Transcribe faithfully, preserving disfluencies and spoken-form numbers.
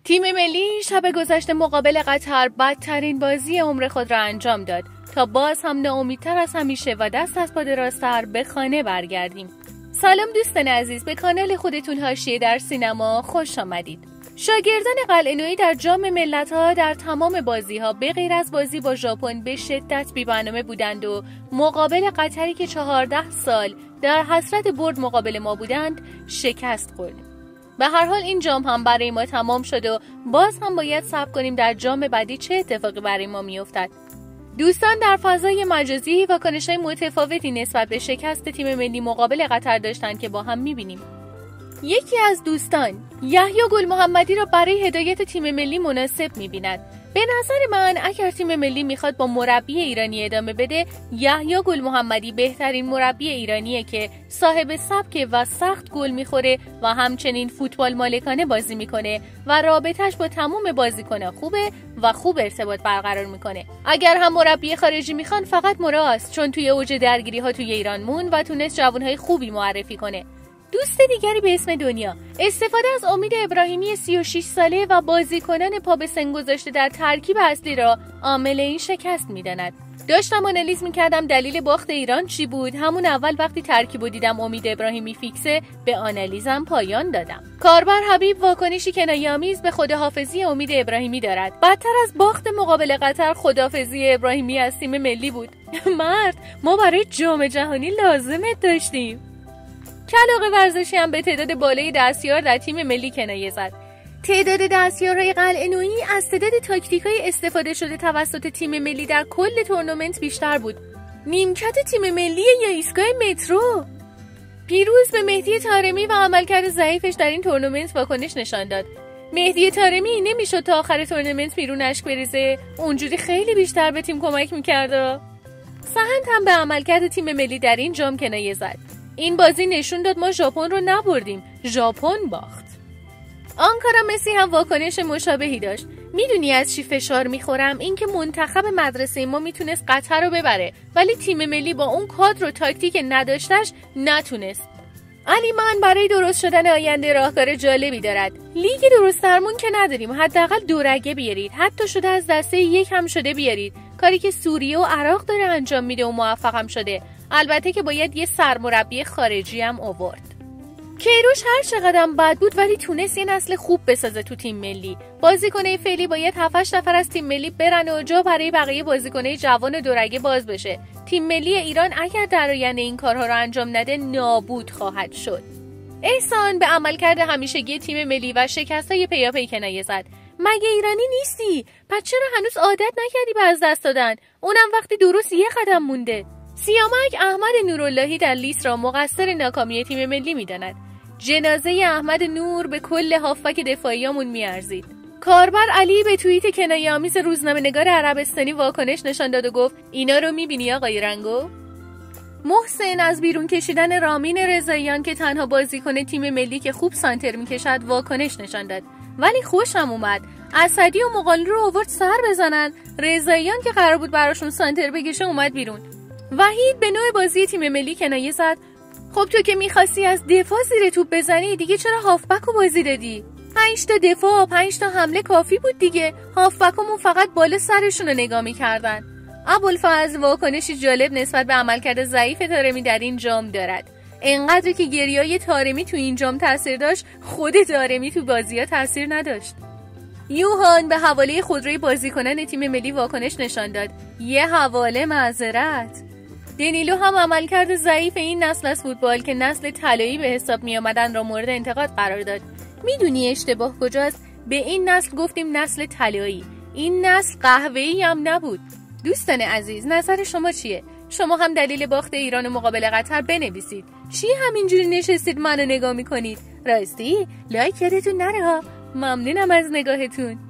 تیم ملی شب گذشته مقابل قطر بدترین بازی عمر خود را انجام داد تا باز هم ناامیدتر از همیشه و دست از پا درازتر به خانه برگردیم. سلام دوستان عزیز، به کانال خودتون حاشیه در سینما خوش آمدید. شاگردان قلعه نویی در جام ملت‌ها در تمام بازی‌ها به غیر از بازی با ژاپن به شدت بی‌برنامه بودند و مقابل قطری که چهارده سال در حسرت برد مقابل ما بودند شکست خوردیم. به هر حال این جام هم برای ما تمام شد و باز هم باید صبر کنیم در جام بعدی چه اتفاقی برای ما میافتد. دوستان در فضای مجازی واکنش‌های متفاوتی نسبت به شکست تیم ملی مقابل قطر داشتند که با هم می‌بینیم. یکی از دوستان یحیی گل محمدی را برای هدایت تیم ملی مناسب می‌بیند. به نظر من اگر تیم ملی میخواد با مربی ایرانی ادامه بده، یحیی گل محمدی بهترین مربی ایرانیه که صاحب سبک و سخت گل میخوره و همچنین فوتبال مالکانه بازی میکنه و رابطش با تمام بازیکن‌ها خوبه و خوب ارتباط برقرار میکنه. اگر هم مربی خارجی میخوان فقط مراست، چون توی اوج درگیری ها توی ایران مون و تونست جوانهای خوبی معرفی کنه. دوست دیگری به اسم دنیا استفاده از امید ابراهیمی سی و شش ساله و بازیکنان پا به سن گذاشته در ترکیب اصلی را عامل این شکست می‌داند. داشتم آنالیز می‌کردم دلیل باخت ایران چی بود. همون اول وقتی ترکیب دیدم امید ابراهیمی فیکسه، به آنالیزم پایان دادم. کاربر حبیب واکنشی کنایه‌آمیز به خداحافظی امید ابراهیمی دارد. بدتر از باخت مقابل قطر خداحافظی ابراهیمی از تیم ملی بود. مرد، ما برای جام جهانی لازمت داشتیم. کلاغ ورزشی هم به تعداد بالای دستیار در تیم ملی کنایه زد. تعداد دستیارهای قلعه نویی از تعداد تاکتیک‌های استفاده شده توسط تیم ملی در کل تورنمنت بیشتر بود. نیمکت تیم ملی یا ایستگاه مترو. پیروز به مهدی طارمی و عملکرد ضعیفش در این تورنمنت واکنش نشان داد. مهدی طارمی نمیشد تا آخر تورنمنت بیرون اشک بریزه، اونجوری خیلی بیشتر به تیم کمک می‌کرد. سهند هم به عملکرد تیم ملی در این جام کنایه زد. این بازی نشون داد ما ژاپن رو نبردیم، ژاپن باخت. آنکارا مسی هم واکنش مشابهی داشت. میدونی از چی فشار میخورم؟ اینکه منتخب مدرسه ما میتونست قطر رو ببره، ولی تیم ملی با اون کادر و تاکتیک نداشتش نتونست. علی من برای درست شدن آینده راهکار جالبی دارد. لیگ درست درمون که نداریم، حداقل دورگه بیارید، حتی شده از دسته یک هم شده بیارید، کاری که سوریه و عراق داره انجام میده و موفق هم شده. البته که باید یه سرمربی خارجی هم آورد. کیروش هر چقدر بد بود ولی تونست یه نسل خوب بسازه تو تیم ملی. بازیکنای فعلی باید هفت هشت نفر از تیم ملی برن و جا برای بقیه بازیکنای جوان دورگه باز بشه. تیم ملی ایران اگر در آینده این کارها رو انجام نده نابود خواهد شد. احسان به عملکرد همیشگی تیم ملی و شکستای پیاپی کنایه زد. مگه ایرانی نیستی؟ پس چرا هنوز عادت نکردی به از دست دادن؟ اونم وقتی درست یه قدم مونده. سیامک احمد نوراللهی در لیست را مقصر ناکامی تیم ملی می‌داند. جنازه احمد نور به کل هافبک دفاعیامون میارزید. کاربر علی به توییت کنایه‌آمیز روزنامه‌نگار عربستانی واکنش نشان داد و گفت اینا رو می‌بینی آقای رنگو؟ محسن از بیرون کشیدن رامین رضاییان که تنها بازیکن تیم ملی که خوب سانتر می‌کشد واکنش نشان داد. ولی خوشم اومد. اسدی و مقالی رو آورد سر بزنن. رضاییان که قرار بود براشون سانتر بکشه اومد بیرون. وحید به نوع بازی تیم ملی کنایه زد. خب تو که میخواستی از دفاع زیر توپ بزنی، دیگه چرا هافبک رو بازی دادی؟ پنج تا دفاع و پنج تا حمله کافی بود دیگه. هافبکمون فقط بالا سرشون رو نگاه میکردن. ابوالفضل واکنشی جالب نسبت به عملکرد ضعیف طارمی در این جام دارد. انقدر که گریای طارمی تو این جام تاثیر داشت، خود طارمی تو بازی‌ها تاثیر نداشت. یوهان به حواله خودروی بازیکنان تیم ملی واکنش نشان داد. یه حواله معذرت. دنیلو هم عملکرد ضعیف این نسل از فوتبال که نسل طلایی به حساب می آمدن را مورد انتقاد قرار داد. میدونی اشتباه کجاست؟ به این نسل گفتیم نسل طلایی. این نسل قهوه‌ای هم نبود. دوستان عزیز، نظر شما چیه؟ شما هم دلیل باخت ایران مقابل قطر بنویسید. چی همینجوری نشستید منو نگاه میکنید؟ راستی لایک یادتون نره ها. ممنونم از نگاهتون.